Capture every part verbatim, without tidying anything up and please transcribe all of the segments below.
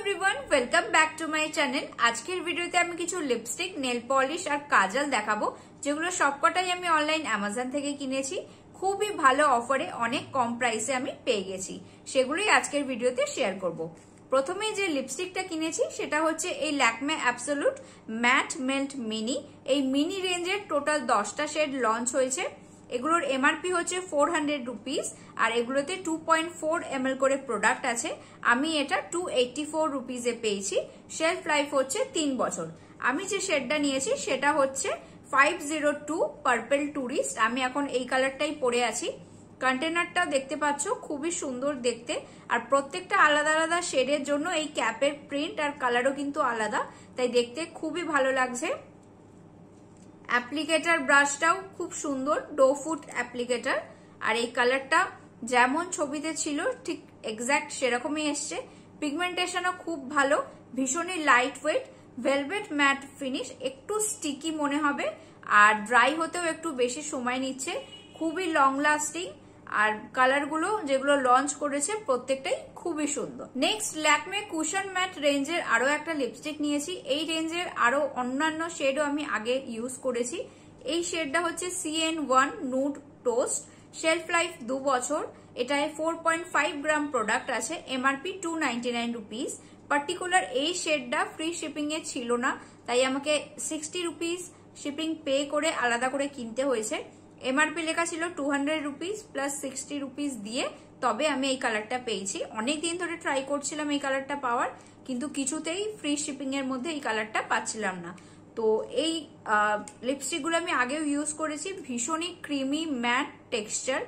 Everyone welcome back to my channel. आजकेर भिडियोते आमी किछु लिपस्टिक नेल पलिश और काजल देखाबो जेगुलो सबकटाई आमी अनलाइन अ্যামাজন থেকে কিনেছি। খুবই ভালো অফারে অনেক কম প্রাইসে আমি পেয়ে গেছি, সেগুলোই আজকের ভিডিওতে শেয়ার করব। প্রথমে যে লিপস্টিকটা কিনেছি সেটা হচ্ছে এই Lakme absolute matte melt mini. এই মিনি রেঞ্জের টোটাল দশটা শেড লঞ্চ হয়েছে। এগুলোর এমআরপি হচ্ছে ফোর হান্ড্রেড রুপিস আর এগুলোতে two point four M L করে প্রোডাক্ট আছে। আমি এটা টু এইটটি ফোর রুপিসে পেয়েছি। শেলফ লাইফ হচ্ছে তিন বছর। আমি যে শেডটা নিয়েছি সেটা হচ্ছে five zero two purple tourist. আমি এখন এই কালারটাই পরে আছি। কন্টেনারটা দেখতে পাচ্ছ, খুবই সুন্দর দেখতে, আর প্রত্যেকটা আলাদা আলাদা শেডের জন্য এই ক্যাপের প্রিন্ট আর কালারও কিন্তু আলাদা, তাই দেখতে খুবই ভালো লাগছে। অ্যাপ্লিকেটার ব্রাশটাও খুব সুন্দর, ডো ফুট অ্যাপ্লিকেটার, আর এই কালারটা যেমন ছবিতে ছিল ঠিক এক্স্যাক্ট সেরকমই এসছে। পিগমেন্টেশনও খুব ভালো, ভীষণই light weight, velvet matte finish, একটু স্টিকি মনে হবে আর ড্রাই হতেও একটু বেশি সময় নিচ্ছে, খুবই লং লাস্টিং। আর কালারগুলো যেগুলো লঞ্চ করেছে প্রত্যেকটাই খুবই সুন্দর। নেক্সট ল্যাকমে কুশন ম্যাট রেঞ্জের আরো একটা লিপস্টিক নিয়েছি। এই রেঞ্জের আরো অন্যান্য শেডও আমি আগে ইউজ করেছি। এই শেডটা হচ্ছে C N one nude toast. Shelf life দু বছর। এটায় four point five gram product আছে। MRP two ninety nine rupees. Particular এই শেডটা ফ্রি শিপিং এ ছিল না, তাই আমাকে সিক্সটি রুপিস শিপিং পে করে আলাদা করে কিনতে হয়েছে। এমআরপি লেখা ছিল two hundred rupees plus sixty rupees দিয়ে, তবে আমি এই কালারটা পেয়েছি। অনেকদিন ধরে ট্রাই করছিলাম এই কালারটা পাওয়ার, কিন্তু কিছুতেই ফ্রি শিপিং এর মধ্যে এই কালারটা পাচ্ছিলাম না। তো এই লিপস্টিক গুলো আমি আগেও ইউজ করেছি। ভীষণই ক্রিমি ম্যাট টেক্সচার,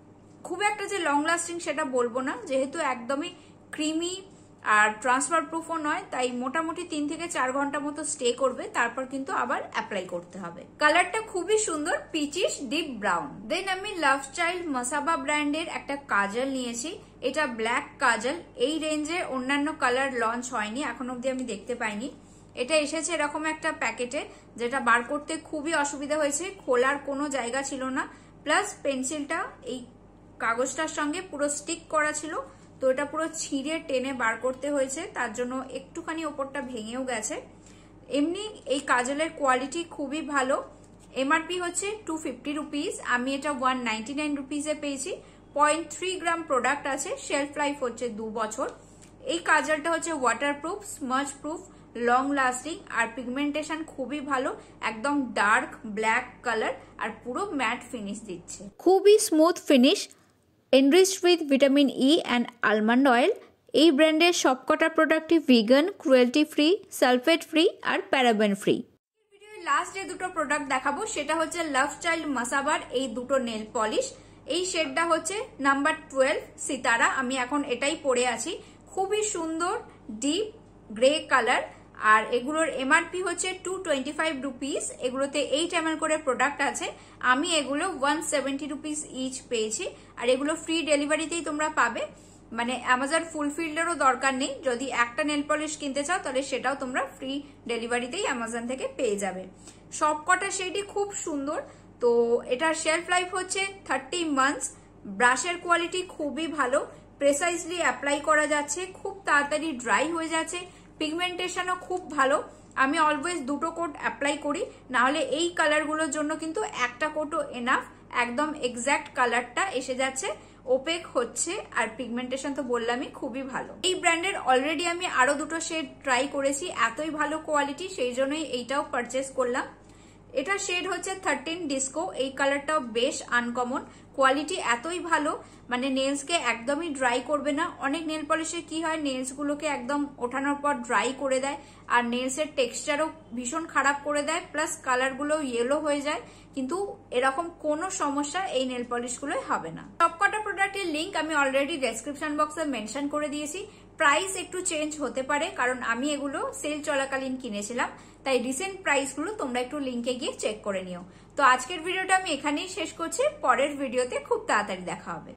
খুব একটা যে লং লাস্টিং সেটা বলবো না, যেহেতু একদমই ক্রিমি আর ট্রান্সফার প্রুফও নয়, তাই মোটামুটি তিন থেকে চার ঘন্টা মতো স্টে করবে, তারপর কিন্তু আবার অ্যাপ্লাই করতে হবে। কালারটা খুবই সুন্দর, পিচিশ ডিপ ব্রাউন। দেন আমি লাভস্টাইল মাসাবা ব্র্যান্ডের একটা কাজল নিয়েছি। এটা ব্ল্যাক কাজল। এই রেঞ্জে অন্যান্য কালার লঞ্চ হয়নি, এখন অব্দি আমি দেখতে পাইনি। এটা এসেছে এরকম একটা প্যাকেটে, যেটা বার করতে খুবই অসুবিধা হয়েছে, খোলার কোনো জায়গা ছিল না। প্লাস পেন্সিলটা এই কাগজটার সঙ্গে পুরো স্টিক করা ছিল, তো এটা পুরো ছিঁড়ে টেনে বার করতে হয়েছে, তার জন্য একটুখানি ওপরটা ভেঙেও গেছে। এমনি এই কাজলের কোয়ালিটি খুবই ভালো। এমআরপি হচ্ছে টু ফিফটি রুপিস, আমি এটা ওয়ান নাইনটি নাইন রুপিসে পেয়েছি। পয়েন্ট থ্রি গ্রাম প্রোডাক্ট আছে। শেলফ লাইফ হচ্ছে দু বছর। এই কাজলটা হচ্ছে waterproof, smudge proof, long lasting, আর পিগমেন্টেশন খুবই ভালো, একদম ডার্ক ব্ল্যাক কালার, আর পুরো ম্যাট ফিনিশ দিচ্ছে, খুবই smooth finish, enriched with vitamin E and almond oil। এই ব্র্যান্ডের সবকটা প্রোডাক্টই vegan, cruelty free, sulphate free আর প্যারাবেন ফ্রি। ভিডিওর লাস্ট যে দুটো প্রোডাক্ট দেখাবো সেটা হচ্ছে লাভস্টাইল মাসাবার এই দুটো নেল পলিশ। এই শেডটা হচ্ছে নাম্বার টুয়েলভ সিতারা। আমি এখন এটাই পরে আছি। খুবই সুন্দর ডিপ গ্রে কালার, আর এগুলোর এমআরপি হচ্ছে টু টোয়েন্টি ফাইভ রুপিস। এগুলোতে এইট এম এল করে প্রোডাক্ট আছে। আমি এগুলো ওয়ান সেভেন্টি রুপিস ইচ পেয়েছি, আর এগুলো ফ্রি ডেলিভারিতেই তোমরা পাবে, মানে অ্যামাজন ফুলফিল্ডেরও দরকার নেই। যদি একটা নেল পলিশ কিনতে চাও তাহলে সেটাও তোমরা ফ্রি ডেলিভারিতেই অ্যামাজন থেকে পেয়ে যাবে। সবকটা শেডই খুব সুন্দর। তো এটার শেলফ লাইফ হচ্ছে থার্টি মান্থস। ব্রাশের কোয়ালিটি খুবই ভালো, প্রেসাইজলি অ্যাপ্লাই করা যাচ্ছে, খুব তাড়াতাড়ি ড্রাই হয়ে যাচ্ছে, পিগমেন্টেশনও খুব ভালো। আমি অলওয়েজ দুটো কোট অ্যাপ্লাই করি, না হলে এই কালারগুলোর জন্য কিন্তু একটা কোটও এনাফ। একদম এক্স্যাক্ট কালারটা এসে যাচ্ছে, ওপেক হচ্ছে, আর পিগমেন্টেশন তো বললামই খুবই ভালো। এই ব্র্যান্ডের অলরেডি আমি আরো দুটো শেড ট্রাই করেছি, এতই ভালো কোয়ালিটি, সেই জন্যই এইটাও পারচেস করলাম। এটা শেড হচ্ছে থার্টিন ডিস্কো। এই কালারটাও বেশ আনকমন, কোয়ালিটি এতই ভালো, মানে নেলসকে একদমই ড্রাই করবে না। অনেক নেল পলিশে কি হয়, নেলস গুলোকে একদম ওঠানোর পর ড্রাই করে দেয়, আর নেলসের টেক্সচারও ভীষণ খারাপ করে দেয়, প্লাস কালার গুলো ইয়েলো হয়ে যায়, কিন্তু এরকম কোনো সমস্যা এই নেল পলিশ গুলোই হবে না। সবকটা প্রোডাক্টের লিঙ্ক আমি অলরেডি ডেসক্রিপশন বক্সে মেনশন করে দিয়েছি। প্রাইস একটু চেঞ্জ হতে পারে, কারণ আমি এগুলো সেল চলাকালীন কিনেছিলাম, তাই রিসেন্ট প্রাইস গুলো তোমরা একটু লিঙ্কে গিয়ে চেক করে নিও। তো আজকের ভিডিওটা আমি এখানেই শেষ করছি। পরের ভিডিওতে খুব তাড়াতাড়ি দেখা হবে।